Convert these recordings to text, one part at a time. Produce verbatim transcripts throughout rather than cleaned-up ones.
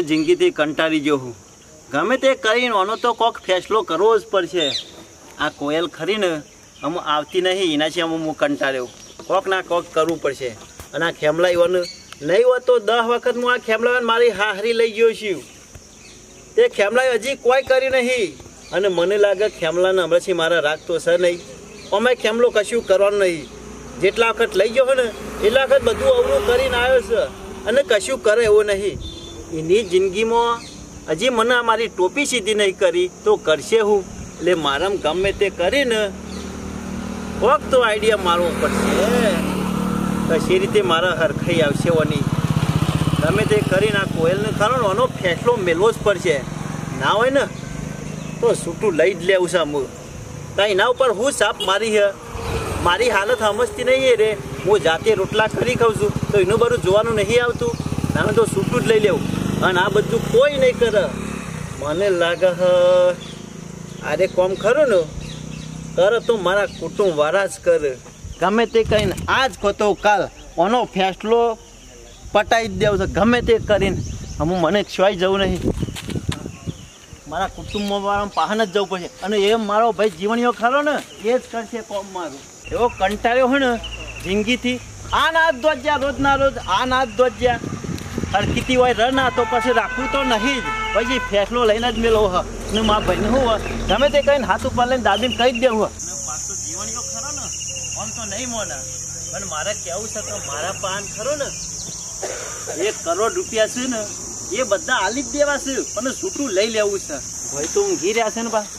હું જિંદગીથી કંટાળી ગયો હું. ગમે તે કરીને આનો તો કોક ફેસલો કરવો જ પડશે. આ કોયલ ખરીને અમ આવતી નહીં એના છે અમ હું કંટાળ્યો. કોક ના કોક કરવું પડશે. અને આ ખેમલા એવાનું નહીં હોત તો દસ વખત હું આ ખેમલા મારી હાહરી લઈ ગયો છું. તે ખેમલા હજી કોઈ કરી નહીં. અને મને લાગે ખેમલાને હમણાંથી મારા રાખતો છે નહીં. અમે ખેમલો કશું કરવાનું નહીં. જેટલા વખત લઈ ગયો હોય ને એટલા વખત બધું અવરું કરીને આવ્યો છે અને કશું કરે એવું નહીં. એની જિંદગીમાં હજી મને મારી ટોપી સીધી નહીં કરી તો કરશે હું. એટલે મારામાં ગમે તે કરીને કોક તો આઈડિયા મારવો પડશે. કશી રીતે મારા હરખાઈ આવશે ઓની. ગમે તે કરીને આ કોયલને કારણ આનો ફેસલો મેળવો જ પડશે. ના હોય ને તો છૂટું લઈ જ લેવું છે હું. તો એના ઉપર હું સાપ મારી છે. મારી હાલત સમજતી નહીં રે. હું જાતે રોટલા કરી ખાઉં છું તો એનું બધું જોવાનું નહીં આવતું. ના તો છૂટું જ લઈ લેવું. અને આ બધું કોઈ નહીં કરે. મને લાગે હ અરે કોમ ખરું ને કરે તો મારા કુટુંબ વાળા જ કરે. ગમે તે કહીને આજ કહો કાલ આનો ફેસલો પટાઈ જ દેવું છે. ગમે તે કરીને હું મને ક્ષવાઈ જવું નહીં. મારા કુટુંબમાં વાળા પાહન જ જવું પડશે. અને એ મારો ભાઈ જીવણીઓ ખરો ને એ જ કરશે કોમ મારું. એવો કંટાળ્યો હોય ને જિંદગીથી આ ના ધ્વજ્યા રોજના રોજ આ ના ધ્વજ્યા હરકીતી હોય ર ના તો પછી રાખવું તો નહીં જ. પછી ફેસલો લઈને જ મેલો હ ને મારા ભાઈને હું ગમે તે કહીને હાથ ઉપર લઈને દાદીને કહી જ દેવું પાછો જીવણીઓ ખરો ને આમ તો નહીં મોના. પણ મારે કેવું છે કે મારા પાન ખરો ને એક કરોડ રૂપિયા છે ને એ બધા આલી જ દેવા છે. પણ છૂટું લઈ લેવું છે. ભાઈ તો ઊંઘી રહ્યા છે ને બા.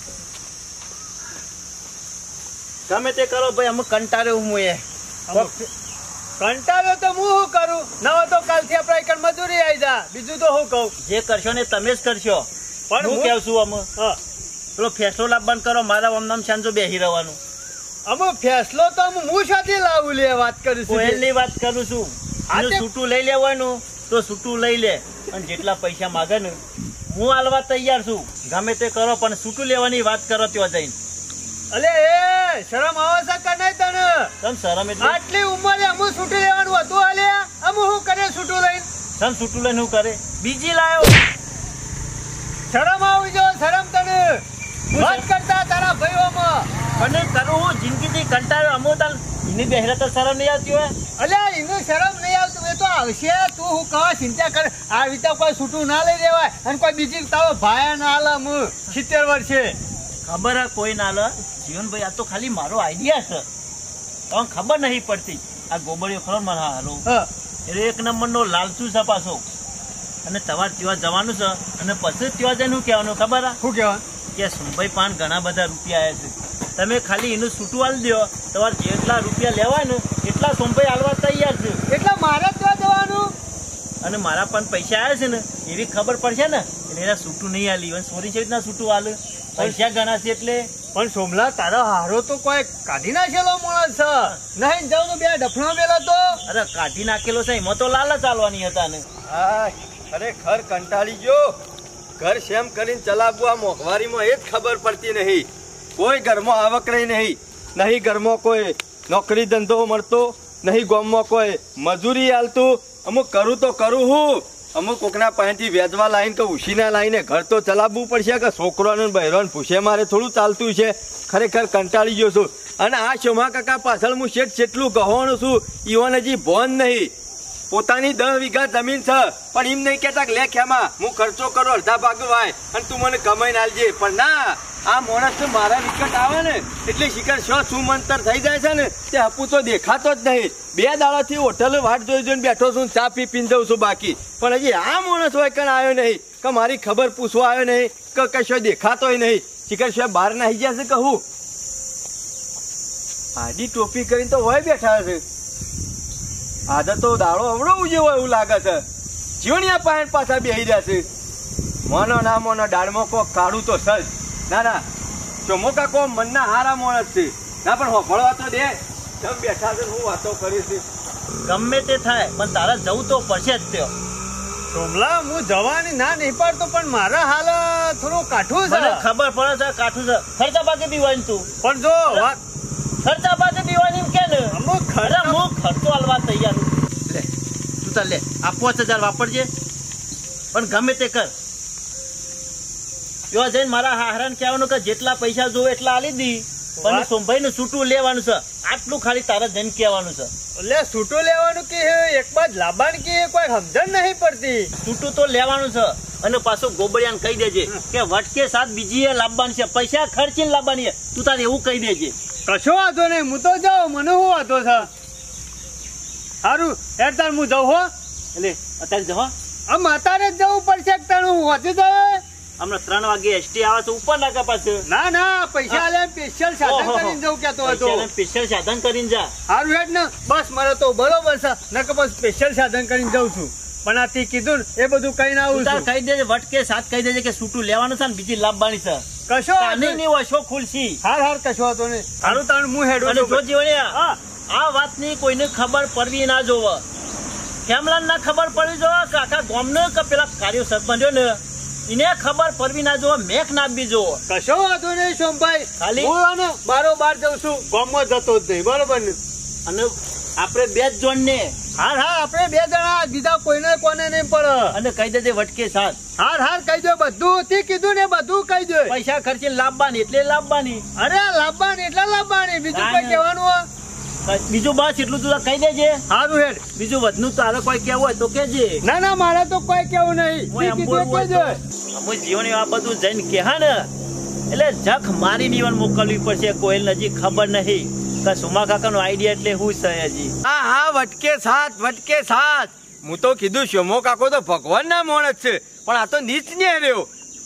ગમે તે કરો ભાઈ અમે કંટાળ્યો હું એ કંટાળ્યો તો હું શું કરું. ન હોય તો કાલથી આપણે એક મજૂરી આવી જા. બીજું તો હું કહું જે કરશો ને તમે જ કરશો. પણ હું કેવું છું અમે પેલો ફેસલો લાવવાનું કરો. મારા આમ સાંજો બેસી રહેવાનું. અમુક ફેસલો તો હું સાથે લાવું લે વાત કરું છું. કોયલની વાત કરું છું. છૂટું લઈ લેવાનું તો છૂટું લઈ લે. અને જેટલા પૈસા માગે ને હું આલવા તૈયાર છું. ગમે તે કરો પણ છૂટું લેવાની વાત કરો ત્યાં જઈને. અલે એ શરમ આવે છે કે નહીં તને? તમ શરમ એટલે આટલી ઉંમરે અમુ છૂટું લેવાનું હતું. અલે અમુ શું કરે છૂટું લઈને? તમ છૂટું લઈને શું કરે? બીજી લાયો. શરમ આવી જો શરમ તને. વાત કરતા તારા ભાઈઓમાં મને કરું જિંદગીથી કંટાળ્યો. અમો તાલ એની બહેરા તો શરમ નહીં આવતી હોય. અલ્યા એનું શરમ નહીં આવતું. એ તો આવશે. તું હું કહા ચિંતા કર. આ રીતે કોઈ છૂટું ના લઈ દેવાય. અને કોઈ બીજી તારો ભાઈ ના હાલ હું સિત્તેર વર્ષે ખબર હે કોઈ ના લે. જીવનભાઈ આ તો ખાલી મારો આઈડિયા છે. તમને ખબર નહીં પડતી. આ ગોબડીઓ ખરો મને હાલો એટલે એક નંબરનો લાલચુ છે પાછો. અને તમારે ત્યાં જવાનું છે. અને પછી ત્યાં જઈને શું કહેવાનું ખબર હે? શું કહેવાનું? કે સુંભાઈ પાન ઘણા બધા રૂપિયા આવ્યા છે. તમે ખાલી એનું છૂટું આલી દો. તમારે જેટલા રૂપિયા લેવાય ને એટલા સુંભાઈ આલવા તૈયાર છે. એટલે મારે ત્યાં જવાનું. અને મારા પણ પૈસા આવ્યા છે ને એવી ખબર પડશે ને એટલે એના છૂટું નહીં આલી. સોરી છે રીતના છૂટું આલે પૈસા ગણાશે એટલે. પણ સોમલા તારા હારો તો કોઈ કાઢી નાખેલો માણસ છે. નહીં જાવ બે ડફણો મેલો તો. અરે કાઢી નાખેલો છે એમાં તો લાલ ચાલવાની હતા ને. અરે ખર કંટાળી ગયો. ઘર શેમ કરીને ચલાવવું આ મોંઘવારીમાં એ જ ખબર પડતી નહીં. કોઈ ઘરમાં આવક રહી નહીં. નહીં ઘરમાં કોઈ નોકરી ધંધો મળતો. નહીં ગામમાં કોઈ મજૂરી હાલતું. અમુક કરું તો કરું હું. અમુક કોકના પાસેથી વેચવા લાવીને કે ઉછીના લાવીને ઘર તો ચલાવવું પડશે કે છોકરાને બહેરોને પૂછે મારે થોડું ચાલતું છે. ખરેખર કંટાળી ગયો છું. અને આ શોમા કાકા પાછળ હું શેઠ જેટલું ગહોણું છું ઈવન હજી ભોન નહીં. પોતાની દસ વીઘા જમીન છે પણ એમ નહીં કહેતા કે લે ખેમા હું ખર્ચો કરો અડધા ભાગ વાય અને તું મને કમાઈને આલજે. પણ ના આ માણસ મારા વિકટ આવે ને એટલે શિખર શો સુમંતર થઈ જાય છે ને તે હપુ તો દેખાતો જ નહીં. બે દાડાથી હોટલ વાટ જોઈ જોઈને બેઠો છું. ચા પી પીને જઉં છું બાકી. પણ હજી આ માણસ હોય કણ આવ્યો નહીં કે મારી ખબર પૂછવા આવ્યો નહીં કે કશો દેખાતોય નહીં. શિખર શો બહાર નાહી ગયા છે કહું. આડી ટોપી કરીને તો હોય બેઠા છે. આદા તો દાડો અવડો જેવો એવું લાગે છે. જીવણિયા પાયણ પાછા બેહી રહ્યા છે. મોનો ના મોનો દાળમાં કોક કાઢું તો સજ. ના ના ચોમો કાકો મનના હારા માણસ છે. ના પણ હોફળવા તો દે. જમ બેઠા છે હું વાતો કરી છે. ગમે તે થાય પણ તારા જવું તો પડશે જ. ત્યો સોમલા હું જવાની ના નહીં પાડતો પણ મારા હાલ થોડું કાઠું છે. ખબર પડે છે કાઠું છે. ખર્ચા પાસે પીવાની તું. પણ જો ખર્ચા પાસે પીવાની કે ને અમુક ખર્ચા હું ખર્ચો હાલવા તૈયાર. લે તું તાર લે આ પાંચ હજાર વાપરજે. પણ ગમે તે કર. એવા જઈને મારા હાહરાને કહેવાનું કે જેટલા પૈસા જોવે એટલા આલી દી, પણ સોમભાઈ નું છૂટું લેવાનું છે. આટલું ખાલી તારા જઈને કહેવાનું છે. એટલે છૂટું લેવાનું કે એક બાદ લાવવાનું કે કોઈ સમજણ નહીં પડતી. છૂટું તો લેવાનું છે. અને પાછું ગોબડિયાને કહી દેજે કે વટકે સાથ બીજી એ લાવવાની છે, પૈસા ખર્ચીને લાવવાની છે. તું તારે એવું કહી દેજે. કશો વાંધો નહીં, હું તો જાઉં, મને શું વાંધો છે. સારું યાર તાર હું જાઉં હો. એટલે અત્યારે જવા આમ અત્યારે જ જવું પડશે. તારું વધુ જાય હમણાં ત્રણ વાગે એસટી આવે તો ઉપર નાખા પાછું. ના ના પૈસા લે સ્પેશિયલ સાધન કરીને જવું કેતો હતો. સ્પેશિયલ સાધન કરીને જા. સારું હેડ ને બસ મારે તો બરોબર છે. નકર બસ સ્પેશિયલ સાધન કરીને જઉં છું. પણ આથી કીધું ને એ બધું કઈ ના આવું છું. કહી દેજે વટકે સાથ કહી દેજે કે છૂટું લેવાનું છે ને બીજી લાવવાની છે. કશો નહીં નહીં ઓછો ખુલશી. હાર હાર કશો હતો ને. સારું તાણ હું હેડ. અને જો જીવણિયા આ વાતની કોઈને ખબર પડવી ના જોવે. કેમલાન ના ખબર પડી જોવે કે આખા ગામને કે પેલા કાર્ય સરપંચ ને એને ખબર પડવી ના જોવે, મેક ના બી જોવે. કશો વાંધો નહીં સોમભાઈ. ખાલી હું બારો બાર જઉં છું, ગામમાં જતો જ નહીં. બરોબર ને. અને આપણે બે જ જોડ ને. હાર હાર આપણે બે જણા, બીજા કોઈને કોને નહીં પડે. અને કહી દેજે વટકે સાથ. હાર હાર કહી દો બધું. તે કીધું ને બધું કહી દો. પૈસા ખર્ચીને લાવવાની એટલે લાવવાની. અરે લાવવાની એટલે લાવવાની, બીજું કઈ કહેવાનું. બીજું બસ એટલું તું કહી દેજે. સારું હેડ. બીજું વધનું તારે કોઈ કેવું હોય તો કેજે. ના ના મારે તો કોઈ કેવું નહીં. અમુક જીવન આ બધું જઈને કહે ને એટલે જખ મારી નીવન મોકલવી પડશે. કોઈ નજીક ખબર નહીં કે સુમા કાકા નો આઈડિયા એટલે શું છે હજી. હા હા વટકે સાથ વટકે સાથ. હું તો કીધું શોમો કાકો તો ભગવાન ના માણસ છે, પણ આ તો નીચ ને રહ્યો.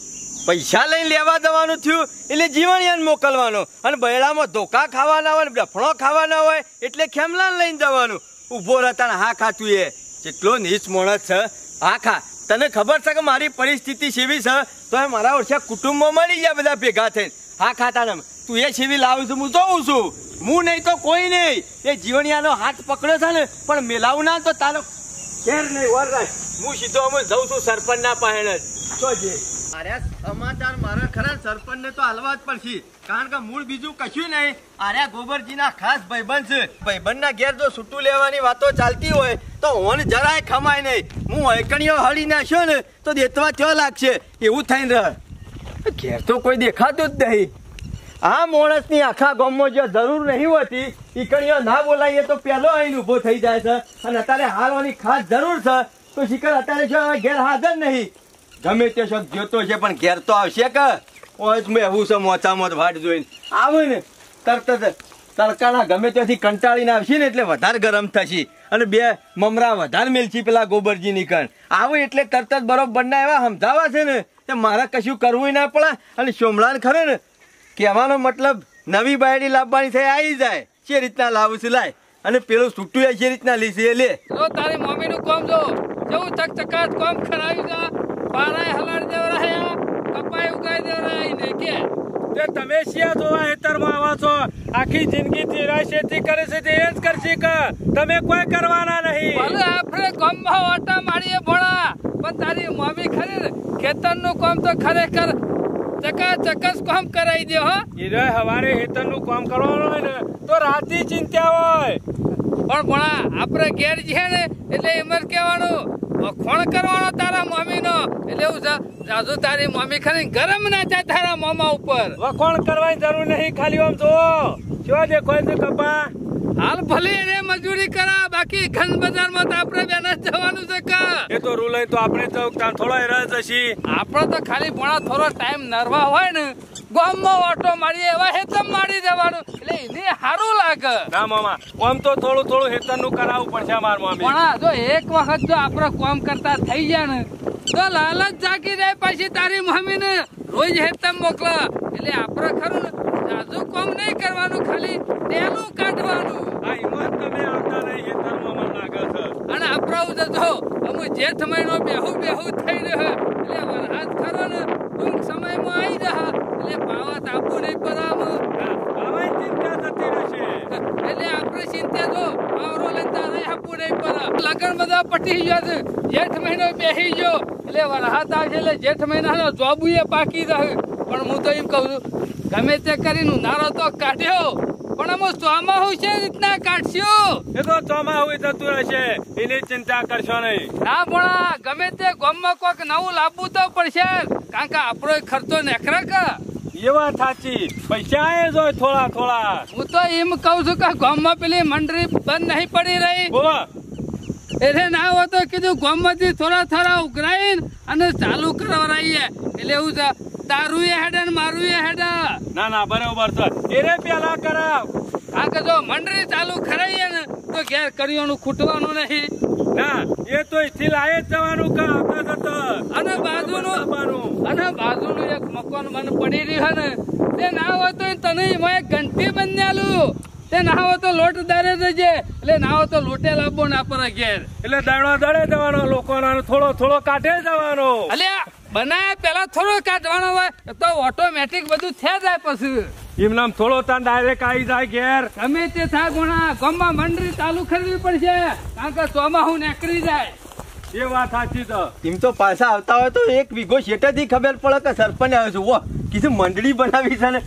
પૈસા લઈને લેવા જવાનું થયું એટલે જીવણિયાને મોકલવાનો, અને બૈડામાં ધોકા ખાવાના હોય, ડફણો ખાવાના હોય એટલે ખેમલાને લઈને જવાનું. ઉભો રહેતા હા ખાતું એ જેટલો નીચ માણસ છે. હા ખા. તને ખબર છે કે મારી પરિસ્થિતિ સેવી છે તો એ મારા વર્ષે કુટુંબમાં મળી ગયા બધા ભેગા થઈને. હા ખાતા તું એ સેવી લાવું છું, હું જોઉં છું. હું નહીં તો કોઈ નહીં. એ જીવણિયાનો હાથ પકડ્યો છે ને, પણ મેલાવું ના તો તારો ઘેર નહીં વર રાખ. હું સીધો અમે જઉં છું સરપંચ ના પાસે જ. અરે સમાચાર મારા ખરા સરપંચ ને તો હાલવા જ પડશે, કારણ કે મૂળ બીજું કશું નહીં. આર્યા ગોબરજી ના ખાસ ભાઈબંધ છે. ભાઈબંધ ના ઘેર જો છૂટું લેવાની વાતો ચાલતી હોય તો ઓન જરાય ખમાય નહીં. હું હૈકણીઓ હળી નાખ્યો ને તો દેતવા થયો લાગશે એવું થઈને રહે. ઘેર તો કોઈ દેખાતું જ નહીં. આ માણસ ની આખા ગામમાં જો જરૂર નહીં હોતી, ઈકણીઓ ના બોલાવીએ તો પેલો અહીં ઉભો થઈ જાય છે. અને અત્યારે હાલવાની ખાસ જરૂર છે તો શિખર અત્યારે જો ઘેર હાજર નહીં. ગમે તે શોખ જોતો છે પણ ઘેર તો આવશે કે મેં એવું છે મોચામાં વાટ જોઈને આવે ને તરત જ તડકાના ગમે ત્યાંથી કંટાળીને આવશે ને એટલે વધારે ગરમ થશે અને બે મમરા વધારે મેલછી પેલા ગોબરજી ની કણ આવે એટલે તરત જ બરોબર ના એવા સમજાવા છે ને તે મારે કશું કરવું ના પડે. અને સોમલાન ખરે ને કહેવાનો મતલબ નવી બાયડી લાવવાની થઈ આવી જાય જે રીતના લાવું છું લાય, અને પેલું છૂટું જે રીતના લીધી લે. તારી મમ્મી નું કામ જો જવું ચકચકાટ કામ કરાવી જા. પારાય હલાડ દેવરાયા, કપાય ઉગાઈ દેવરાયા ને કે તે તમે શિયા જોવા હેતરમાં આવા છો. આખી જિંદગી ચીરા ખેતી કરે છે તે એ જ કરશે કે તમે કોઈ કરવાના નહીં. ભલે આપણે ગામમાં ઓટા મારીએ ભોળા, પણ તારી મમ્મી ખરી ને ખેતરનું કામ તો ખરેખર ચકા ચકસ કામ કરાવી દે. હો ઈરે હવારે હેતરનું કામ કરવાનું હોય ને તો રાતી ચિંતા હોય, પણ ભોળા આપણે ઘેર છે ને એટલે એમ જ કહેવાનું વખોણ કરવાનો તારા મમ્મી નો. એટલે એવું છે રાજુ તારી મમ્મી ખરી ગરમ ના થાય તારા મામા ઉપર. વખોણ કરવાની જરૂર નહીં, ખાલી આમ જો જો દેખો છે કપા. હાલ ભલે એને મજૂરી કરા, બાકી ઘન બજારમાં તો આપણે બેન જ જવાનું છે કે એ તો રૂલ તો આપણે તો થોડો રસ હશે. આપણે તો ખાલી ભણા થોડો ટાઈમ નરવા હોય ને ગામમાં ઓટો મારીએ એવા હેતમ મારી દેવાનું એટલે એને સારું લાગે. ના મામા આમ તો થોડું થોડું હેતર નું કરાવવું પડશે માર મમ્મી. પણ જો એક વખત જો આપણે કામ કરતા થઈ જાય ને તો લાલચ જાગી જાય પછી તારી મમ્મી ને રોજ હેતમ મોકલા. એટલે આપણે ખરું ને જાજુ કામ નહીં કરવાનું, ખાલી તેલું કાઢવાનું. આ હિંમત તમે આવતા નહીં હેતરમાં મને લાગે છે. અને આપણા જો અમુ જેઠ મહિનો બેહુ બેહુ થઈ રહ્યો એટલે વરસાદ ખરો ને ટૂંક સમયમાં આવી રહ્યા એટલે પાવત આપવું નહીં પડાવું. ચિંતા થતી રહેશે એટલે આપણે ચિંતા જો પાવરો લેતા નહીં આપવું નહીં પડે. લગન બધા પટી ગયા છે, જેઠ મહિનો બેસી ગયો એટલે વરસાદ આવશે એટલે જેઠ મહિના જોબુ એ પાકી રહે. પણ હું તો એમ કહું છું ગમે તે કરીને નારો તો કાઢ્યો પણ અમે ચોમાહું છે રીતના કાઢશું. એ તો ચોમાહું થતું રહેશે, એની ચિંતા કરશો નહીં. ના પણ ગમે તે ગામમાં કોઈક નવું લાવવું તો પડશે, કારણ કે આપણો ખર્ચો નેકરે કે. એ વાત સાચી, પૈસા આવે જો થોડા થોડા. હું તો એમ કઉ છું કે ગામમાં પેલી મંડળી બંધ નહીં પડી રહી. બોલો એટલે ના હોય તો કીધું ગામમાંથી થોડા થોડા ઉઘરાઈને અને ચાલુ કરવરાઈએ. એટલે એવું છે, તારું એ હેડે ને મારું એ હેડે. ના ના બરોબર છે, એને પેલા કરાવ. કારણ કે જો મંડળી ચાલુ કરાવીએ ને તો ઘેર કરિયાણું ખૂટવાનું નહીં. ના એ તો અહીંથી લાયે જ જવાનું કા આવતા જતા. અને બાજુનું અને બાજુનું એક મકાન મને પડી રહ્યું ને, તે ના હોય તો તને એમાં એક ઘંટી બંધ આલું. તે ના હોય તો લોટ દારે જજે, એટલે ના હોય તો લોટે લાવવો ના પડે ઘેર. એટલે દાડો દડે જવાનો, લોકોનો થોડો થોડો કાઢે જવાનો. અલ્યા બનાયા પેલા થોડો કાઢવાનો હોય તો ઓટોમેટિક બધું થઈ જાય. પછી એમ નામ થોડો તાન ડાયરેક્ટ આવી જાય ઘેર. ગમે તે થાય ગુણા ગામમાં મંડળી ચાલુ કરવી પડશે, કારણ કે ચોમાહું નીકળી જાય. એ વાત સાચી તો. એમ તો પાછા આવતા હોય તો એક વીઘો શેઠેથી ખબર પડે કે સરપંચ આવ્યો છું. વો કીધું મંડળી બનાવી છે ને.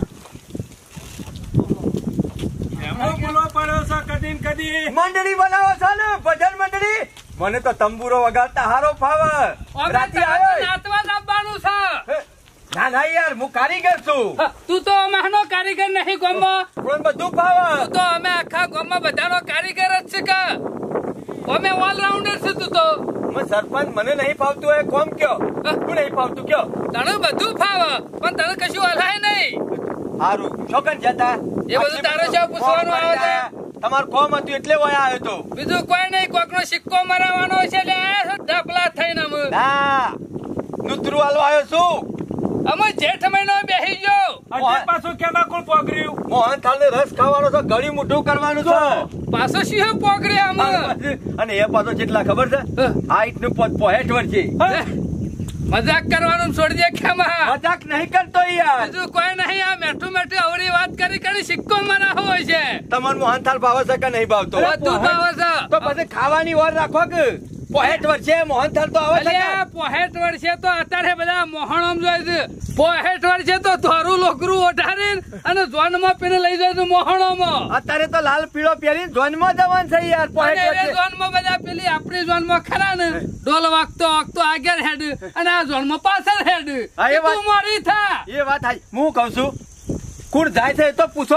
એમાં બોલો પડ્યો છે કદી ને કદી. મંડળી બનાવો છો ને, ભજન મંડળી. મને તો તંબુરો વગાડતા હારો ફાવે. રાતે આવ્યો. નાતવા દાબવાનું છે. ના ના યાર, હું કારીગર છું. તું તો અમારો કારીગર નહીં ગામમાં. પણ બધું ફાવે. તો અમે આખા ગામમાં બધાનો કારીગર જ છે કે અમે ઓલરાઉન્ડર છે. તું તો મેં સરપંચ મને નહીં ફાવતું હોય કોમ કયો. તું નહીં ફાવતું કયો. તને બધું ફાવે પણ તને કશું હલાય નહીં. હારું છોકન જતા એ બધું તારે શું પૂછવાનું આવે છે? તમારું કોમ હતું એટલે વયા આવ્યો તો. બીજું કોઈ નહીં, કોકનો સિક્કો મરાવવાનો છે એટલે આયા છો ઢપલા થઈને. અમે ના નુતરું હાલવા આવ્યો છું. અમે જેઠ મહિનો બેસી ગયો. હજી પાછું કેમાં કોણ પોગર્યું? મોહનથાળ ને રસ ખાવાનો છે, ગળી મોઢું કરવાનું છે. પાછો સિંહ પોકરે અમે. અને એ પાછો જેટલા ખબર છે, હાઈટ નું પોહેઠ વર્ષે. મજાક કરવાનું છોડજે ખેમા. મજાક નહીં કરતો યાર. બીજું કોઈ નહીં, આ મેઠું મેઠું અવળી વાત કરી કરી સિક્કો મરાવો હોય છે. તમારું મોહનથાળ ભાવે છે કે નહીં ભાવતો? બધું ભાવે છે. તો પછી ખાવાની વાર રાખો કે પોહેઠ વર્ષે મોહનથાળ તો આવે છે. અલ્યા પોહેઠ વર્ષે તો અત્યારે બધા મોહણમ જોઈ છે. પોહેઠ વર્ષે તો ધોરું લોકરું ઓઢારીને અને જોનમાં પીને લઈ જાય છે મોહણોમાં. અત્યારે તો લાલ પીળો પહેરીને જોનમાં જવાનું છે યાર. પોહેઠ અને એ વર્ષે જોનમાં બધા પેલી આપણી જોનમાં ખરા ને ડોલ વાગતો વાગતો આગળ હેડ અને આ જોનમાં પાછળ હેડ. હા, એ વાત- તું મારી થા. એ વાત થાય. હું કઉ છું, કોણ જાય છે એ તો પૂછો.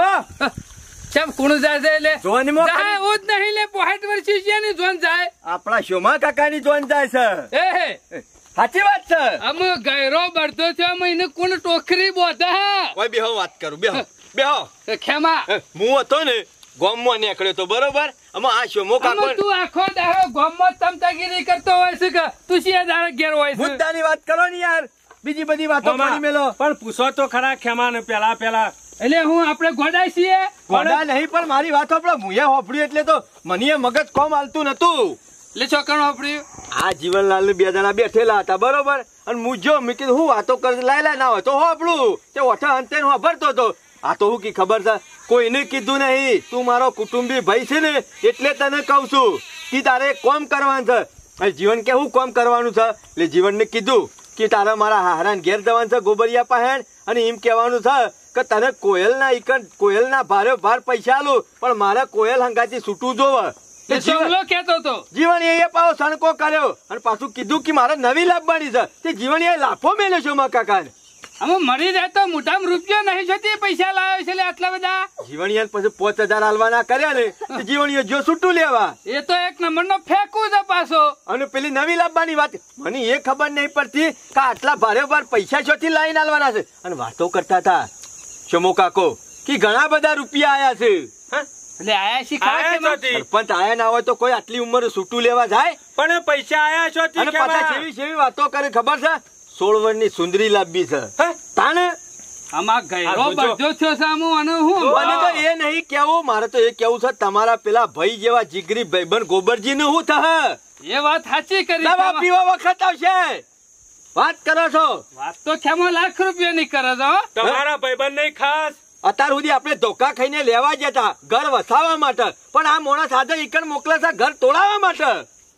કેમ કોણ જાય છે? એટલે જોનમાં જાય એવું જ નહીં. લે પોહેઠ વર્ષે છે ની જોન જાય. આપણા શોમા કાકાની જોન જાય છે. એ હે સાચી વાત છે. અમે ગયરો બળતો છે. અમે એને કોણ ટોકરી બોધા. ઓય બેહો વાત કરું. બેહો બેહો. ખેમા હું હતો ને ગામમાં નીકળ્યો તો બરોબર. આમાં આ શોમો કાકો આમાં તું આખો દાડો ગામમાં તમતાગીરી કરતો હોય છે કે તું શિયા દાડે ઘેર હોય છે? મુદ્દાની વાત કરો ને યાર. બીજી બધી વાતો કરી મેલો. પણ પૂછો તો ખરા ખેમાને પેલા પેલા. એટલે હું આપણે ગોડાય છીએ. ગોડા નહીં, પણ મારી વાત આપણે મુએ હોફળ્યું એટલે તો મને એ મગજ કોમ હાલતું નતું. એટલે છોકરો આપડે આ જીવનલાલ ને બે જણા બેઠેલા હતા બરોબર. અને હું જો મેં કીધું હું વાતો કર લાય લાય ના હોય તો હોફળું તે ઓઠા અંતે હોભરતો હતો. આ તો હું કી ખબર છે, કોઈને કીધું નહીં. તું મારો કુટુંબી ભાઈ છે ને એટલે તને કઉ છું કે તારે કોમ કરવાનું છે. અને જીવન કે હું કોમ કરવાનું છે એટલે જીવનને કીધું કે તારે મારા હારાને ઘેર જવાનું છે ગોબરિયા પહેણ. અને એમ કહેવાનું છે કે તને કોયલના ઈકન કોયલના ભારે ભાર પૈસા આલું, પણ મારે કોયલ હંગાથી છૂટું જોવે. સોમલો કેતો તો જીવન એ પાછો સણકો કર્યો અને પાછું કીધું કે મારે નવી લાવવાની છે. તે જીવન એ લાફો મેલ્યો છે મારા કાકાને. અમે મરી જાય તો મોટામાં રૂપિયો નહીં જોતી, પૈસા લાવ્યો છે આટલા બધા. જીવણિયા પછી પાંચ હજાર હાલવાના કર્યા ને જીવણીઓ જો છૂટું લેવા. એ તો એક નંબર નો ફેંકું છે પાછો. અને પેલી નવી લાવવાની વાત મને એ ખબર નહીં પડતી કે આટલા ભારે ભાર પૈસા છોથી લાઈન હાલવાના છે. અને વાતો કરતા હતા શમો કાકો કે ઘણા બધા રૂપિયા આયા છે. એટલે આયા શી ખબર છે? સરપંચ આયા ના હોય તો કોઈ આટલી ઉંમરે છૂટું લેવા જાય? પણ પૈસા આયા છો અને પાછા જેવી જેવી વાતો કરે ખબર છે, સોળ વર્ષની સુંદરી લાવવી છે. તાને આમાં ગયરો બધો થયો છે આમ. અને હું મને તો એ નહીં કેવું, મારે તો એ કેવું છે તમારા પેલા ભાઈ જેવા જીગરી ભાઈબંધ ગોબરજી નું શું થશે? એ વાત સાચી કરી. દવા પીવા વખત આવશે. વાત કરો છો? વાત તો ખેમો લાખ રૂપિયા ની કરે છે. તમારા ભાઈબંધ નહીં ખાસ. અત્યાર સુધી આપણે ધોકા ખાઈને લેવા જતા ઘર વસાવવા માટે, પણ આ મોણા સાથે ઈકણ મોકલે છે ઘર તોડાવવા માટે.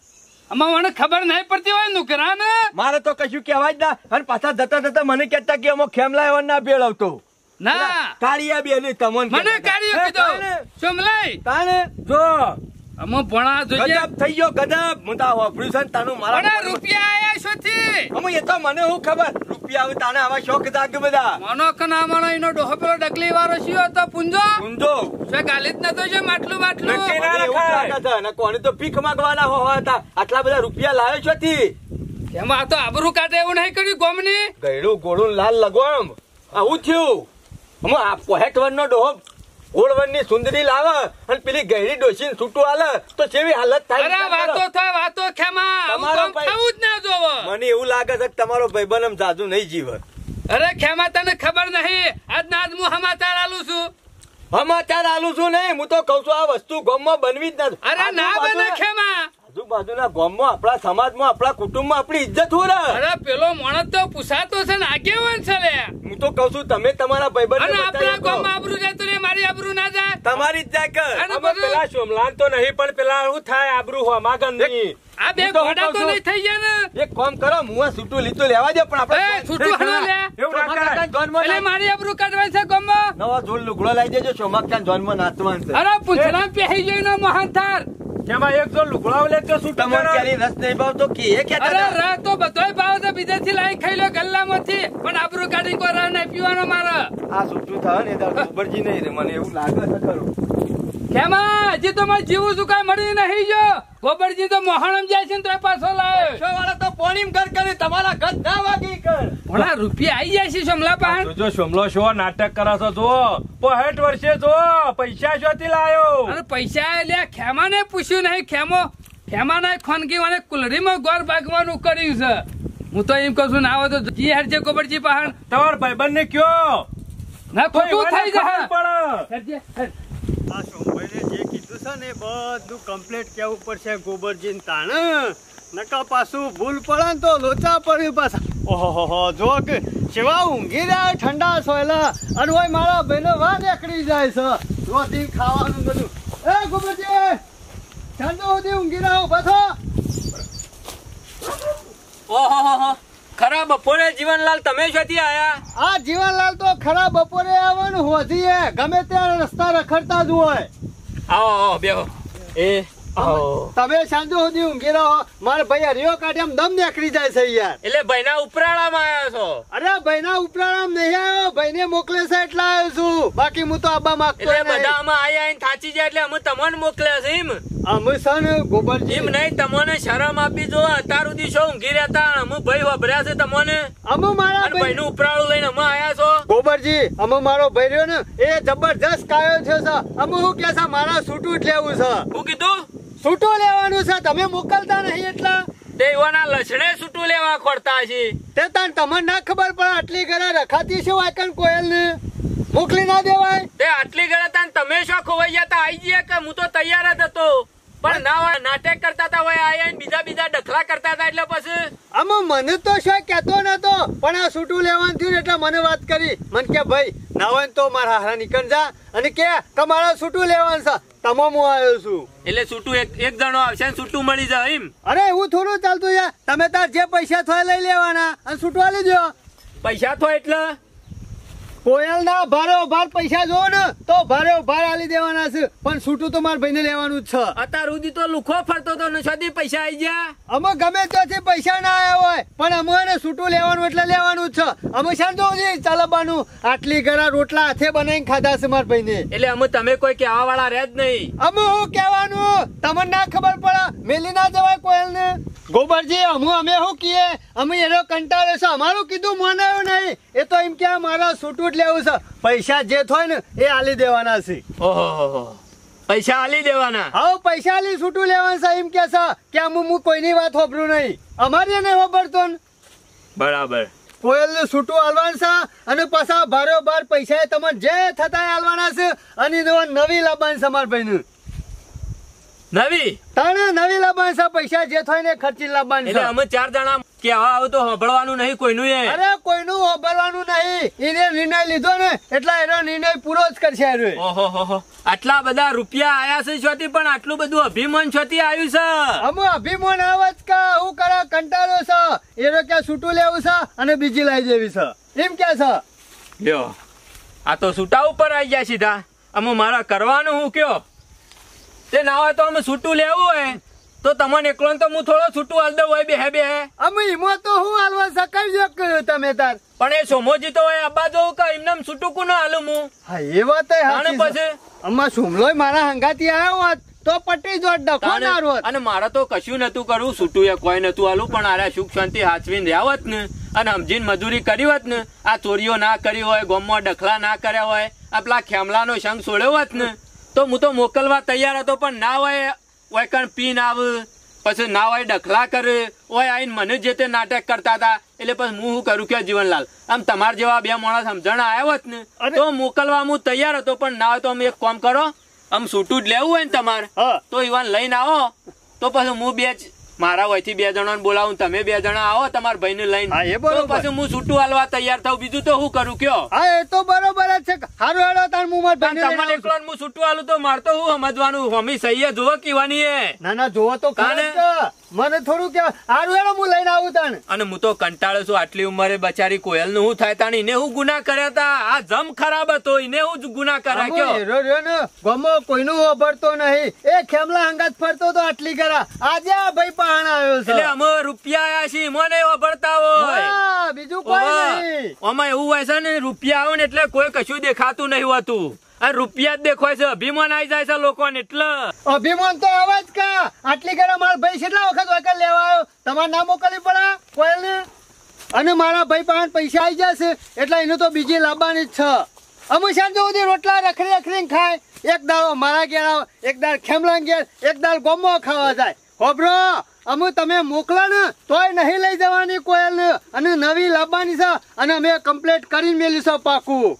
આમાં મને ખબર નહીં પડતી હોય નુકરા ને. મારે તો કશું કહેવાય જ ના. અને પાછા જતા જતા મને કહેતા કે અમો ખેમલા એવા ના ભેળવતો. ના કાળિયા બેન તમને મને કાઢ્યો એ, કીધું તાણે. સોમલાઈ તાને જો અમે ભણા જોઈએ ગજબ થઈ ગયો ગજબ હું તો વાપર્યું છે ને તાનું મારા પણ રૂપિયા આયા શોથી અમે એ તો મને હું ખબર રૂપિયા આવે તાને આવા શોખ જાગે બધા મનો કે ના મનો એનો ડોહો પેલો ડગલી વાળો શિયો તો પુંજો ઊંધો શે ગાલી જ નતો છે માટલું માટલું નક્કી ના મને એવું રખાય. લાગે છે ને કોને તો ભીખ માંગવાના હોવા હતા આટલા બધા રૂપિયા લાવ્યો છોથી એમાં આ તો આબરૂ કાઢે એવું નહીં કર્યું ગોમની ગયડું ગોળું લાલ લગોમ આવું થયું અમે આ પોહેટ વનનો ડોહો ગોળવનની સુંદરી લાવે અને પેલી ગયડી ડોસીને છૂટું હાલે તો કેવી હાલત થાય અરે વિચાર કરો. વાતો થાય વાતો ખેમા આવું તમારો કામ ભાઈ- થવું જ ના જોવો મને એવું લાગે છે કે તમારો ભાઈબંધ આમ જાજુ નહીં જીવે અરે ખેમા તને ખબર નહીં આજ ના આજ હું સમાચાર આલું છું સમાચાર આલું છું નહીં હું તો કઉ છું આ વસ્તુ ગામમાં બનવી જ નથી અરે ના બને ખેમા આજુબાજુના ગામમાં આપણા સમાજમાં આપણા કુટુંબમાં આપણી ઇજ્જત હોય ને અરે પેલો માણસ તો પૂછાતો છે ને આગેવાન છે લે હું તો કઉ છું તમે તમારા ભાઈબંધ અને આપણા ગામમાં આબરૂ જતું રે મારી આબરૂ ના જાય તમારી જ જાય કર અને અમે બધું પેલા સોમલાન તો નહીં પણ પેલા શું થાય આબરૂ હોમાગનની આ બે હું તો ઘોડા કહું તો છું. નહીં થઈ ગયા ને એક કામ કરો હું આ છૂટું લીધું લેવા દે પણ એ આપણે છૂટું હણો લે એવું ના કરાય. એટલે મારી આબરૂ કાઢવાય છે ગામમાં નવા જોડ લુગડો લાવી દેજો ચોમાકતા જોનમાં નાચવાનું છે અરે પૂછડા પહેરી જોઈનો મહાન થાર તેમાં એક જો લુગડાઓ લે તો શું તમને ક્યારેય રસ નહીં ભાવતો કે એ કહેતા અરે હતા. રા તો બધોય ભાવ છે બીજેથી લાઈ ખાઈ લો ગલ્લામાંથી પણ આબરૂ કાઢી કોઈ રાહ નહીં પીવાનો મારે આ છૂટું થાય ને ત્યારે ખબરજી નહીં રે મને એવું લાગે છે ખરું કેમાં હજી તો મારે જીવું શું કઈ મળી નહીં જો ગોબરજી તો મોહણમ જાય છે ને તો પાછો લાવે વાળા તો પોણીમ કર કરે તમારા ઘર ના વાગી કર પણ આ રૂપિયા આઈ જાય છે સમલા પાહણ જો સોમલો શો નાટક કરો છો જો પોહેઠ વર્ષે જો પૈસા શોથી લાયો અને પૈસા લે ખેમા ને પૂછ્યું નહીં ખેમો ખેમા ના ખોનગી મને કુલડીમાં ગોર ભાગવાનું કર્યું છે હું તો એમ કહું છું ના આવે તો જી હેરજે ગોબરજી પાહણ તમાર ભાઈબંધ ને કયો ના ખોટું થઈ જાય પડે હેરજે, હેર. આ સોમભાઈને જે કીધું છે ને એ બધું કમ્પ્લીટ કેવું પડશે ગોબરજીને તાણ નકા પાછું ભૂલ પડે ને તો લોચા પડ્યું પાછા ઓહો જો કે સેવા ઊંઘી રહ્યા ઠંડા સોયલા અને હોય મારા ભાઈનો વા નીકળી જાય છે રોટી ખાવાનું બધું એ ગોબરજી ઠંડો સુધી ઊંઘી રહ્યો પાછો ઓહો ખરા બપોરે જીવનલાલ તમે શોથી આયા આ જીવનલાલ તો ખરા બપોરે આવવાનું હોધી ગમે ત્યાં રસ્તા રખડતા જ હોય આવો આવો બેહો એ આવો તમે સાંજે સુધી ઊંઘી રહો મારા ભાઈ હરિયો કાઢે એમ દમ નીકળી જાય છે યાર એટલે ભાઈના ઉપરાળામાં આયા છો અરે ભાઈના ઉપરાણામ નહીં આવ્યો ભાઈને મોકલે છે એટલે આવ્યો છું બાકી હું તો આબા માંગતો એટલે નહીં. બધા આમાં આયા આઈને થાચી જાય એટલે અમે તમને મોકલ્યા છે એમ અમે છે ને ગોબરજી એમ નહીં તમને શરમ આપી જો અત્યાર સુધી શું ઊંઘી રહેતા અમે ભાઈ વભર્યા છે તમને અમે મારા અને ભાઈ ભાઈનું ઉપરાળું લઈને અમે આયા છો ગોબરજી અમે મારો ભાઈ રહ્યો ને એ જબરજસ્ત કાયો છે સર અમે શું કે છે મારા છૂટું જ લેવું છે હું કીધું છૂટું લેવાનું છે તમે મોકલતા નહીં એટલા તે એવાના લસણે છૂટું લેવા ખોરતા છે તે તાન તમને ના ખબર પડે આટલી ઘરે રખાતી છે વાયકન કોયલ ને મોકલી ના દેવાય તે આટલી ગળા તાન તમે શું ખોવાઈ ગયા તા આઈ ગયા કે હું તો તૈયાર જ હતો પણ ના હોય નાટક કરતા હતા હોય આયા આઈને બીજા બીજા ડખલા કરતા હતા એટલે પછી આમાં મને તો શું કહેતો નતો પણ આ છૂટું લેવાનું થયું ને એટલે મને વાત કરી મને કે ભાઈ ના હોય ને તો મારા હારા નીકળ જા અને કે કે મારા છૂટું લેવાનું છે તમામ હું આવ્યો છું એટલે છૂટું એક એક જણો આવશે ને છૂટું મળી જાય એમ અરે એવું થોડું ચાલતું યાર તમે તાર જે પૈસા થોય લઈ લેવાના અને છૂટું આલી દો પૈસા તો એટલે કોયલ ના ભારે ભાર પૈસા જોવો ને તો ભારે ભાર આલી દેવાના છે પણ છૂટું તો મારા ભાઈને લેવાનું જ છે અત્યાર સુધી તો લુખો ફરતો હતો ને સુધી પૈસા આવી ગયા અમે ગમે ત્યાંથી પૈસા ના આવ્યા હોય પણ અમે છૂટું લેવાનું એટલે લેવાનું જ છે અમે શાંતો ચાલવાનું આટલી ઘણા રોટલા હાથે બનાવીને ખાધા છે મારા ભાઈને એટલે અમે તમે કોઈ કહેવા વાળા રહે જ નહીં અમે શું કહેવાનું તમને ના ખબર પડે મેલી ના જવાય કોયલ ને ગોબરજી અમે અમે શું કીએ અમે એનો કંટાળો છે અમારું કીધું માનાયું નહીં એ તો એમ કે મારા છૂટું જ લેવું છે પૈસા જે થાય ને એ આલી દેવાના છે ઓહો પૈસા આલી દેવાના હા પૈસા આલી છૂટું લેવાનું છે એમ કે છે કે હું હું કોઈની વાત વાપરું નહીં અમારે નહીં વાપરતો ને બરાબર કોયલ ને છૂટું હાલવાનું છે અને પાછા ભારો ભાર પૈસા તમને જે થતા હાલવાના છે અને નવી લાવવાની છે અમારા ભાઈ નવી તાણે નવી લાવવાની છે પૈસા જે થાય ને ખર્ચી લાવવાની એટલે છે અમે ચાર જણા કહેવા આવું તો સાંભળવાનું નહીં કોઈનું એ અરે કોઈનું વાપરવાનું નહીં એને નિર્ણય લીધો ને એટલે એનો નિર્ણય પૂરો જ કરશે હારે. ઓહો હો હો આટલા બધા રૂપિયા આયા છે છોથી પણ આટલું બધું અભિમાન છોથી આવ્યું છે અમુ અભિમાન આવે જ કે હું કરે કંટાળો છે એનો કે છૂટું લેવું છે અને બીજી લઈ જેવી છે એમ કે છે લ્યો આ તો છૂટા ઉપર આવી ગયા સીધા. અમે મારા કરવાનું હું કયો તે ના હોય તો અમે છૂટું લેવું હોય તો તમને એકલો તો હું થોડો છૂટું હાલ દઉં હોય બે બે અમે એમાં તો હું હાલવા શકાય છે તમે તાર. પણ એ સોમોજી તો હોય આબા જો કે એમને છૂટું કોને હાલું હું? હા એ વાત પછી અમાર સુમલોય મારા હંગાતી આવ્યો હોત તો પટી જો ડખો ના રોત. અને મારે તો કશું નતું કરવું, છૂટું એ કોઈ નતું હાલું, પણ આરે સુખ શાંતિ હાચવીને રહ્યા હોત ને અને સમજીને મજૂરી કરી હોત ને, આ ચોરીઓ ના કરી હોય, ગામમાં ડખલા ના કર્યા હોય, આ પેલા ખેમલાનો સંગ છોડ્યો હોત ને તો હું તો મોકલવા તૈયાર હતો. પણ ના હોય હોય કણ પીન આવે, પછી ના હોય ડખલા કરે, હોય આઈને મને જે તે નાટક કરતા હતા, એટલે પછી હું શું કરું કે જીવનલાલ? આમ તમારા જેવા બે માણસ સમજણ આવ્યા હોત ને તો મોકલવા હું તૈયાર હતો. પણ ના હોય તો અમે એક કામ કરો, આમ છૂટું જ લેવું હોય ને તમારે તો ઈવાન લઈને આવો, તો પછી હું બે મારા વયથી બે જણાને બોલાવું, તમે બે જણા આવો તમારા ભાઈને લઈને, તો પછી હું છૂટું હાલવા તૈયાર થાઉં. બીજું તો શું કરું કયો? હા એ તો બરોબર જ છે. હારું હેડો તાર હું માર ભાઈને તમારે એકલો હું છૂટું હાલું તો મારે તો હું સમજવાનું? હમી સહી જોવો કીવાની એ ના ના જોવો તો મને થોડું કે હારું હેડો હું લઈને આવું તાને. અને હું તો કંટાળો છું, આટલી ઉંમરે બચારી કોયલ નું શું થાય તાને? એને હું ગુના કર્યા તા? આ જમ ખરાબ હતો, એને હું ગુના કર્યા કયો? હેરો રહ્યો ને ગમો કોઈનું વાપરતો નહીં, એ ખેમલા હંગાત ફરતો તો આટલી કરા, આજે આ ભાઈ પહાણ આવ્યો છે. એટલે અમે રૂપિયા આયા છીએ, મને વાપરતા હોય, બીજું કોઈ નહીં. આમાં એવું હોય છે ને, રૂપિયા આવે ને એટલે કોઈ કશું દેખાતું નહીં હોતું, આ રૂપિયા જ દેખાય છે, અભિમાન આવી જાય છે લોકોને. એટલે અભિમાન તો આવે જ કા. આટલી કરા મારા ભાઈ કેટલા વખત વખત લેવા આવ્યો, તમારે ના મોકલવી પડે કોયલ ને. અને મારા ભાઈ પાસે પૈસા આવી જશે એટલે એનું તો બીજી લાવવાની જ છે. અમે સાંજે સુધી રોટલા રખડી રખડીને ખાય, એક દાળ મારા ઘેર આવે, એક દાળ ખેમલા ઘેર, એક દાળ ગોમો ખાવા જાય. હોબરો અમે તમે મોકલા ને તોય નહીં લઈ જવાની કોયલ ને, અને નવી લાવવાની છે, અને અમે કમ્પ્લીટ કરીને મેલીશું પાકું.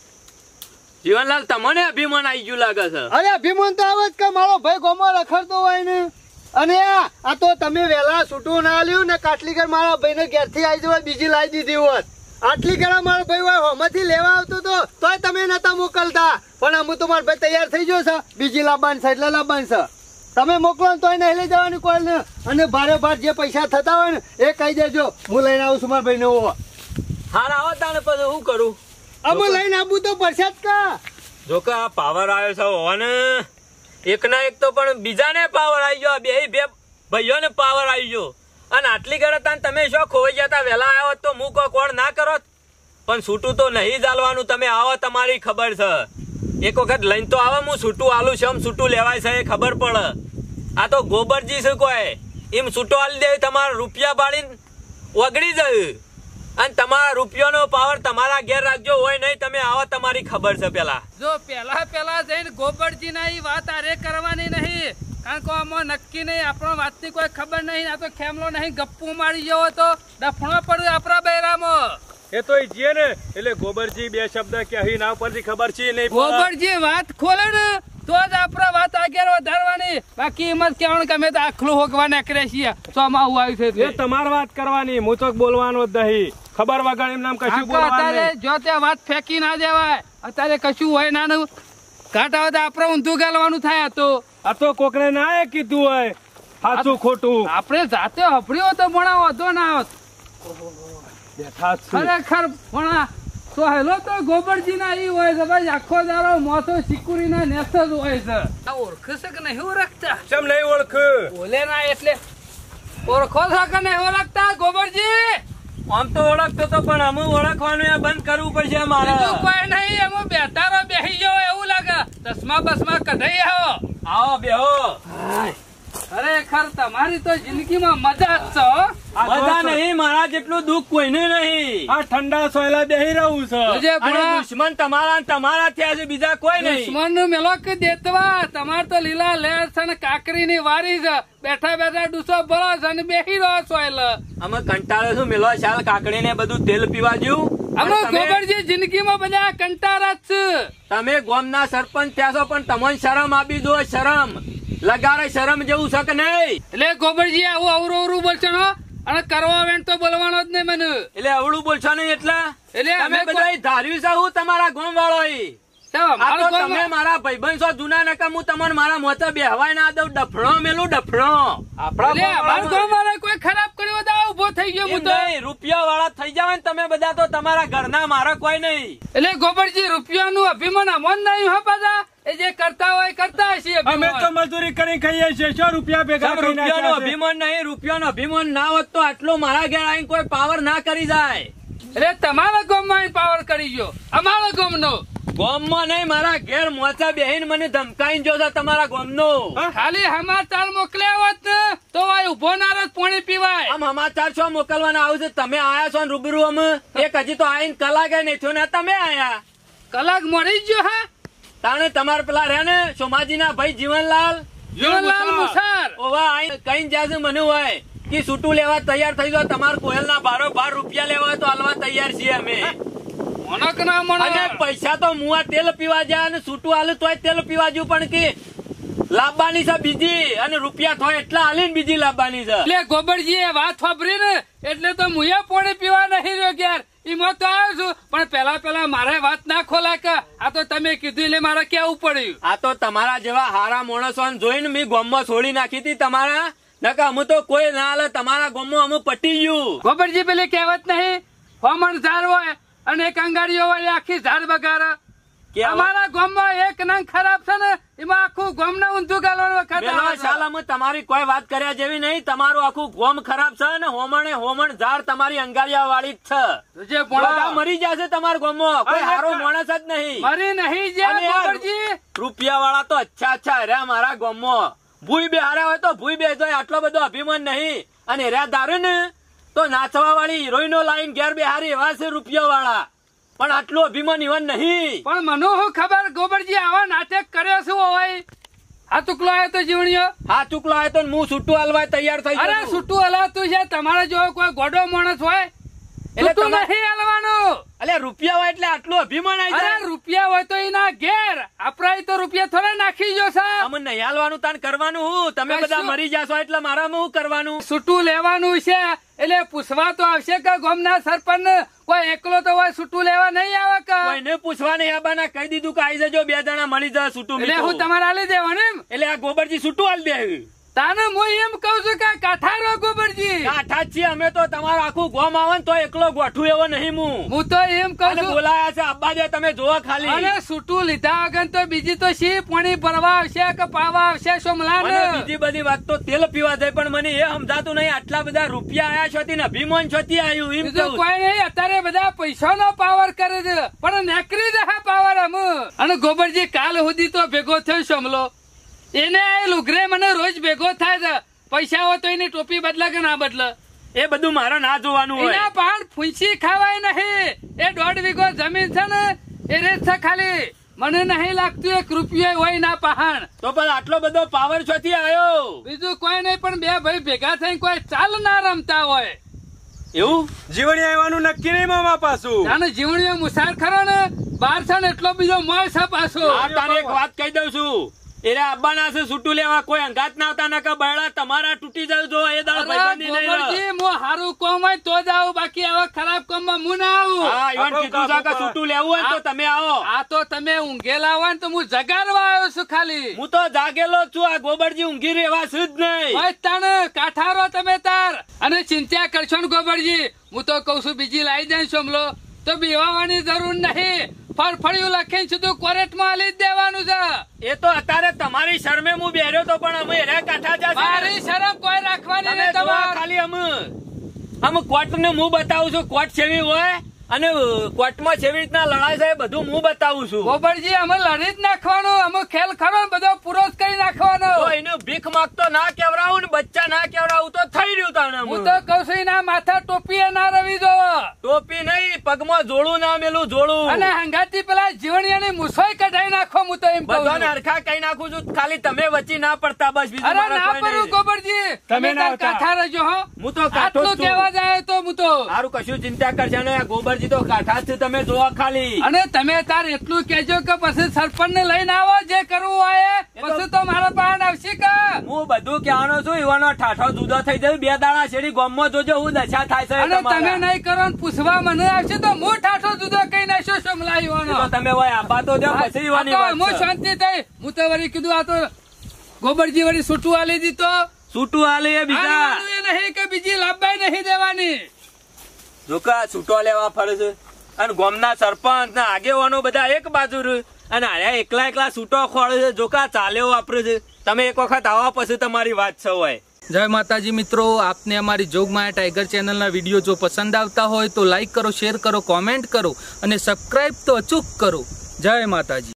જીવનલાલ તમને અભિમાન આવી ગયું લાગે છે. અરે અભિમાન તો આવે જ કે મારો ભાઈ ગોમો રખડતો હોય ને. અને આ તો તમે વેલા છૂટું ના લ્યું ને, કાટલી ઘર મારા ભાઈ ને ઘેર થી આવી જવા બીજી લાવી દીધી હોત. આટલી ઘર મારો ભાઈ હોય હોમાંથી લેવા આવતો તો તોય તમે નતા મોકલતા. પણ અમુ તો મારો ભાઈ તૈયાર થઈ ગયો છે, બીજી લાવવાની છે એટલે લાવવાની છે. તમે મોકલો તોય નહીં લઈ જવાની કોઈ ને. અને ભારે ભાર જે પૈસા થતા હોય ને એ કહી દેજો, હું લઈને આવું છું મારા ભાઈ ને. હાર આવો તાને પછી શું કરું? અમે લઈને આવું તો પડશે જ કા. જો કે આ પાવર આવ્યો છે હોવાને એક ના એક તો, પણ બીજાને પાવર આવી ગયો, બે બે ભાઈઓને પાવર આવી ગયો. અને આટલી ઘરે તમે શું ખોવાઈ ગયા તા? વહેલા આવ્યો તો હું કોઈ કોણ ના કરો, પણ છૂટું તો નહીં ચાલવાનું. તમે આવો તમારી ખબર છે, એક વખત લઈને તો આવો. હું છૂટું આલું છું, આમ છૂટું લેવાય છે એ ખબર પડે. આ તો ગોબરજી છે કોઈ, એમ છૂટો આલી દે તમારા રૂપિયા બાળીને ઓગળી જાય. અને તમારા રૂપિયાનો પાવર તમારા ઘેર રાખજો, હોય નહીં તમે આવો તમારી ખબર છે. પેલા જો પેલા પેલા જઈને ગોબરજી ના વાત આરે કરવાની નહીં, કારણ કે આમાં નક્કી નહીં, આપણો વાતની કોઈ ખબર નહીં. આ તો ખેમલો નહીં ગપ્પુ મારી ગયો તો ડફણો પડ્યો આપણા બૈરામાં. એ તો ઈ ને એટલે ગોબરજી બે શબ્દ કે અહીં ના પરથી ખબર છે નહીં. ગોબરજી વાત ખોલે ને તો જ આપણા વાત આગળ વધારવાની, બાકી એમ જ કહેવાનું કે અમે તો આખલું હોગવા નાખીએ છીએ. ચોમાં હું આવ્યું છે એ તમારે વાત કરવાની, હું તો બોલવાનો જ નહીં. ખબર વગર એમ નામ કશું બોલવાનું નહીં. જો તે વાત ફેંકી ના દેવાય. અત્યારે કશું હોય નાનું ઘાટ આવે તો આપણે ઊંધું ગાલવાનું થાય. તો આ તો કોકને ના કીધું હોય સાચું ખોટું, આપણે જાતે હફડ્યો તો ભણા વધો ના આવત. બેઠા ખરેખર ભણા તો હેલો તો ગોબરજી ના ઈ હોય છે ભાઈ, આખો દારો મોતો સિકુરી ના નેસ જ હોય છે. આ ઓળખશે કે નહીં ઓળખતા? કેમ નહીં ઓળખ? બોલે ના એટલે ઓળખો છો કે નહીં ઓળખતા ગોબરજી? આમ તો ઓળખતો તો, પણ અમે ઓળખવાનું એ બંધ કરવું પડશે મારે. કોઈ નહીં, એમાં બેતારો બેસી ગયો એવું લાગે. ચશ્મા બસમા કઢાઈ આવો. આવો બેહો. ખરેખર તમારી તો જિંદગીમાં મજા જ છે. મજા નહીં, મારા જેટલું દુઃખ કોઈને નહીં. આ ઠંડા સોયલા બેહી રહ્યું છે. દુશ્મન તમારા તમારા થયા છે, બીજા કોઈ નહીં. દુશ્મન નું મેલો કે દેતવા તમાર તો લીલા લેર છે ને કાકરી ની વારી છે. બેઠા બેઠા ડૂસો ભરો છે અને બેહી રહ્યો સોયલ. અમે કંટાળે છું મેલો શાલ કાકડી ને બધું તેલ પીવા જેવું. અમે ગોબરજી જિંદગીમાં બધા કંટાળા જ છે. તમે ગામના સરપંચ થયા છો, પણ તમને શરમ આપી દો. શરમ લગાડે, શરમ જેવું છે કે નહીં? એટલે ગોબરજી આવું અવરું અવરું બોલશો ને, અને કરવા વેણ તો બોલવાનો જ નહીં મને. એટલે અવળું બોલશો નહીં એટલે એટલે તમે બધા ધાર્યું છે હું તમારા ગામ વાળો. તમે મારા ભાઈબંધ છો જૂના નકા, હું તમને મારા મોતે બેહવાય ના દઉં. ડફણો મેલું ડફણો. આપણા કોઈ ખરાબ કર્યો ઉભો થઈ ગયો હું એમ તો નહીં, રૂપિયા વાળા થઈ જાવ ને તમે બધા તો તમારા ઘરના, મારા કોઈ નહીં. એટલે ગોબરજી રૂપિયાનું અભિમાન અમન નહીં હો પાછા. એ જે કરતા હોય કરતા હશે અમે અભિમાન. તો મજૂરી કરી ખાઈએ છીએ, સો રૂપિયા ભેગા કરી રૂપિયાનો નાખ્યા છે. અભિમાન નહીં, રૂપિયાનો અભિમાન ના હોત તો આટલો મારા ઘેર આવીને કોઈ પાવર ના કરી જાય. એટલે તમારા ગામમાં પાવર કરી ગયો, અમારા ગામનો. ગામમાં નહીં, મારા ઘેર મોચા બેહીને મને ધમકાઈને જો છો તમારા ગામનો. ખાલી સમાચાર મોકલ્યા હોત ને તો આ ઉભો ના રહત પાણી પીવાય. આમ સમાચાર છો મોકલવાના આવું છે? તમે આયા છો ને રૂબરૂ અમે એક હજી તો આઈને કલાકે નહીં થયો ને તમે આયા. કલાક મળી જ ગયો. હા, તાણે તમારે પેલા રહ્યા ને સોમાજી ના ભાઈ જીવનલાલ જીવનલાલ મુસાર ઓવા આઈને કઈ જ્યાં મને હોય કે છૂટું લેવા તૈયાર થઈ જાવ, તમારા કોયલ ના બારો બાર રૂપિયા લેવા હોય તો હાલવા તૈયાર છીએ અમે. મોનક ના મોનક. અને પૈસા તો મુઆ તેલ પીવા જાય અને છૂટું હાલું તોય તેલ પીવા જવું, પણ કે લાવવાની છે બીજી, અને રૂપિયા થોય એટલા હાલીને બીજી લાવવાની છે. એટલે ગોબરજી એ વાત વાપરી ને એટલે તો મુયા પાણી પીવા નહીં રહ્યો યાર. એમાં તો આવ્યો છું, પણ પેલા પેલા મારે વાત ના ખોલા કે આ તો તમે કીધું એટલે મારે કેવું પડ્યું. આ તો તમારા જેવા હારા માણસો જોઈને મેં ગામમાં છોડી નાખી હતી તમારા, નકા અમે તો કોઈ ના હાલે તમારા ગામમાં અમે પટી ગયું. ગોબરજી પેલી કહેવત નહીં, હોમણ ઝાડ હોય અને એક અંગાડીઓ હોય આખી ઝાડ બગાડે. અમારા ગામમાં એક નંગ ખરાબ છે ને એમાં આખું ગામ ને ઊંધું ગાલવાનું વખત આવે છે. શાલ અમે તમારી કોઈ વાત કર્યા જેવી નહીં, તમારું આખું ગામ ખરાબ છે ને હોમણે હોમણ ઝાડ તમારી અંગારિયા વાળી જ છે. જે બધા મરી જશે તમારા ગામમાં, કોઈ હારો માણસ જ નહીં. મરી નહીં જ્યાં ગોબરજી. રૂપિયા વાળા તો અચ્છા અચ્છા રહ્યા મારા ગામમાં, ભૂઈ બે હાર્યા હોય તો ભૂઈ બે તો આટલો બધો અભિમાન નહીં, અને રહ્યા દારૂ ને તો નાચવા વાળી હિરોઈનો લાઈન ઘેર બે હારી એવા છે રૂપિયા વાળા, પણ આટલું અભિમાન ઇવન નહીં. પણ મને શું ખબર ગોબરજી આવા નાટક કર્યો શું હોય? આ ટુકલો આવ્યો તો જીવણીઓ, હા ટુકલો આવ્યો તો હું છૂટું હાલવા તૈયાર થઈ અરે છૂટું હલાવતું છે. તમારા જો કોઈ ગોડો માણસ હોય એટલે નહીં હાલવાનું. એટલે રૂપિયા હોય એટલે આટલું અભિમાન આવી જાય. અરે રૂપિયા હોય તો એના ઘેર આપડા તો રૂપિયા થોડા નાખી જો સાહેબ. અમે નહીં હાલવાનું તાન કરવાનું હું, તમે બધા મરી જાશો એટલે મારામાં હું કરવાનું? છૂટું લેવાનું છે એટલે પૂછવા તો આવશે કે ગામના સરપંચ કોઈ એકલો તો હોય છૂટું લેવા નહીં આવે કે કોઈને પૂછવા નહીં આવવાના, કહી દીધું કે આવી જજો, બે જણા મળી જાય છૂટું. એટલે હું તમારે આલી દેવાનું એમ? એટલે આ ગોબરજી છૂટું હાલ દે. તાને હું એમ કઉ છું કે કાઠારો ગોબરજી કાઠા જ છીએ અમે તો, તમારું આખું ગોમ આવે ને તો એકલો ગોઠું એવો નહીં. હું હું તો એમ કઉ છું બોલાયા છે અબ્બા જે તમે જોવા ખાલી. અને છૂટું લીધા વગર તો બીજી તો શી પાણી ભરવા આવશે કે પાવા આવશે સોમલા ને બીજી બધી વાત તો તેલ પીવા જાય, પણ મને એ સમજાતું નહીં આટલા બધા રૂપિયા આયા છો ને અભિમાન છોથી આવ્યું એમ બીજું કોઈ નહીં. અત્યારે બધા પૈસા નો પાવર કરે છે પણ નેકરી રહે પાવર અમ. અને ગોબરજી કાલ સુધી તો ભેગો થયો સોમલો, એને લુગરે મને રોજ ભેગો થાય છે. પૈસા હોય તો એની ટોપી બદલે કે ના બદલે એ બધું મારે ના જોવાનું હોય. એના પાન ફૂંસી ખાવાય નહીં. એ દોઢ વીઘો જમીન છે ને એ રેત છે ખાલી. મને નહીં લાગતું એક રૂપિયો હોય ના પહાણ. તો પણ આટલો બધો પાવર છોથી આવ્યો? બીજું કોઈ નહીં, પણ બે ભાઈ ભેગા થઈને કોઈ ચાલ ના રમતા હોય એવું. જીવણી આવવાનું નક્કી નહીં મામા પાછું. જાણે જીવણીઓ મુસાર ખરો ને બાર છે ને એટલો બીજો મોય છે પાછો. તારે એક વાત કહી દઉં છું, એરા અબ્બાના છે છૂટું લેવા કોઈ અંગાત ના આવતા, નકા બળા તમારા તૂટી જાય જો એ દાળ ભાઈબંધી નહીં રહે. ગોબરજી હું હારું કોમ હોય તો જ આવું, બાકી આવા ખરાબ કોમ માં હું ના આવું. હા ઈવન કીધું છે કે છૂટું લેવું હોય તો તમે આવો. આ તો તમે ઊંઘેલા હોય ને તો હું જગાડવા આવ્યો છું ખાલી. હું તો જાગેલો છું, આ ગોબરજી ઊંઘી રહેવા છે જ નહીં. હોય તાને કાઠારો તમે તાર. અને ચિંતા કરશો ને ગોબરજી, હું તો કઉ છું બીજી લાવી દે સોમલો તો બીવાવાની જરૂર નહીં. ફળફળિયું લખીને સીધું કોરેટમાં આલી જ દેવાનું છે. એ તો અત્યારે તમારી શરમે હું બેર્યો તો, પણ અમે રે કાઠા જા મારી શરમ કોઈ રાખવાની નહીં તમારે. ખાલી અમે અમે કોર્ટ ને હું બતાવું છું કોર્ટ સેવી હોય, અને કોર્ટમાં જેવી રીતના લડાઈ છે બધું હું બતાવું છું. ગોબરજી અમે લડી જ નાખવાનું, અમે ખેલ ખરો ને બધો પૂરો જ કરી નાખવાનો. તો એનું ભીખ માંગતો ના કેવડાવું ને બચ્ચા ના કેવડાવું તો થઈ રહ્યું તાણે. હું તો કઉ છું એના માથા ટોપી ના રવી દો. ટોપી નહીં, પગમાં જોડું ના મેલું જોડું. અને હંગાતી પેલા જીવણીયાની મુસોઈ કઢાઈ નાખો. હું તો એમ કહું બધાને હરખા કઈ નાખું છું, ખાલી તમે વચ્ચે ના પડતા બસ. બીજું અરે ના પડું ગોબરજી, તમે કાઠા રહેજો. હો હું તો કાઠો આટલું કહેવા જાય તો હું તો સારું કશું ચિંતા કરશે ને. ગોબરજી તો કાઠા જ છે, તમે જોવા ખાલી. અને તમે તાર એટલું કેજો કે પછી સરપંચ ને લઈને આવો, જે કરવું હોય પછી તો મારા પાસે આવશે કે હું બધું કહેવાનો છું. એવાનો ઠાઠો જુદો થઈ જાય, બે દાડા શેરી ગામમાં જોજો હું દશા થાય છે. અને તમે નહીં કરો ને પૂછવા મને આવશે તો હું ઠાઠો જુદો કઈ નાખ્યો સમલા યુવાનો. તમે હોય આબા તો જાઓ, પછી યુવાની વાત હું છે. શાંતિ થઈ. હું તો વળી કીધું આ તો ગોબરજી વળી છૂટું આલી દીધો, છૂટું હાલે એ બીજા હાલવાનું એ નહીં કે બીજી લાભબાઈ નહીં દેવાની. જોકા છૂટો લેવા ફરે છે અને ગામના સરપંચ ના આગેવાનો બધા એક બાજુ રહે અને આયા એકલા એકલા છૂટો ખોળે છે. જોકા ચાલ્યો વાપરે છે. તમે એક વખત આવા પછી તમારી વાત છે હોય. જય માતાજી મિત્રો, આપને અમારી જોગમાયા ટાઈગર ચેનલના વિડીયો જો પસંદ આવતા હોય તો લાઈક કરો, શેર કરો, કોમેન્ટ કરો અને સબસ્ક્રાઈબ તો અચૂક કરો. જય માતાજી.